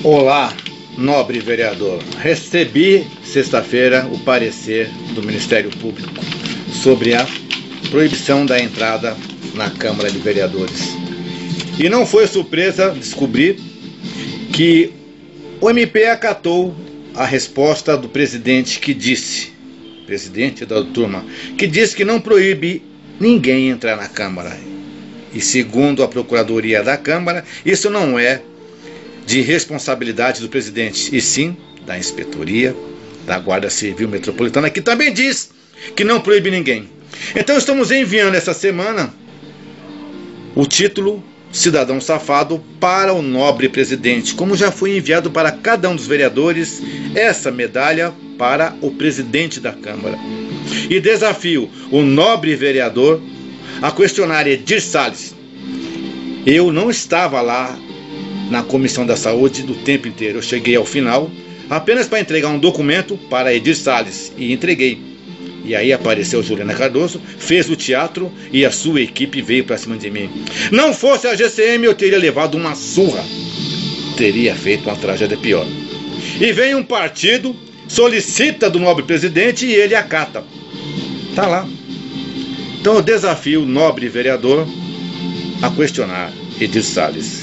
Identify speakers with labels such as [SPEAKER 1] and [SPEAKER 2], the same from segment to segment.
[SPEAKER 1] Olá, nobre vereador. Recebi sexta-feira o parecer do Ministério Público sobre a proibição da entrada na Câmara de Vereadores. E não foi surpresa descobrir que o MP acatou a resposta do presidente presidente da turma, que disse que não proíbe ninguém entrar na Câmara. E segundo a Procuradoria da Câmara, isso não é de responsabilidade do presidente, e sim da Inspetoria da Guarda Civil Metropolitana, que também diz que não proíbe ninguém. Então estamos enviando essa semana o título Cidadão Safado para o nobre presidente, como já foi enviado para cada um dos vereadores essa medalha para o presidente da Câmara. E desafio o nobre vereador a questionar Edir Salles. Eu não estava lá na Comissão da Saúde do tempo inteiro. Eu cheguei ao final apenas para entregar um documento para Edir Salles e entreguei. E aí apareceu Juliana Cardoso, fez o teatro e a sua equipe veio para cima de mim. Não fosse a GCM, eu teria levado uma surra. Teria feito uma tragédia pior. E vem um partido, solicita do nobre presidente e ele acata. Tá lá. Então eu desafio o nobre vereador a questionar Edir Salles.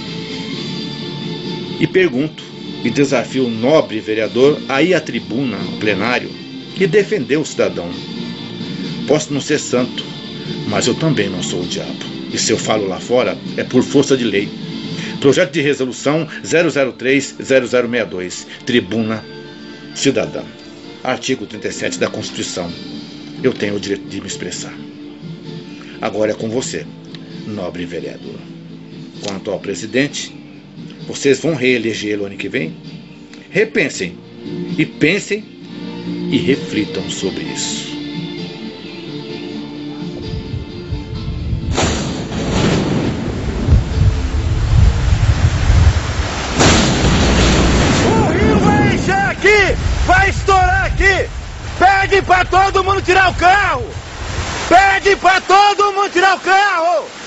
[SPEAKER 1] E pergunto, e desafio o nobre vereador a ir à tribuna, ao plenário, e defender o cidadão. Posso não ser santo, mas eu também não sou o diabo. E se eu falo lá fora, é por força de lei. Projeto de resolução 003-0062, Tribuna Cidadã. Artigo 37 da Constituição. Eu tenho o direito de me expressar. Agora é com você, nobre vereador. Quanto ao presidente, vocês vão reelegê-lo ano que vem? Repensem, e pensem e reflitam sobre isso.
[SPEAKER 2] O rio vai encher aqui, vai estourar aqui. Pede pra todo mundo tirar o carro. Pede pra todo mundo tirar o carro.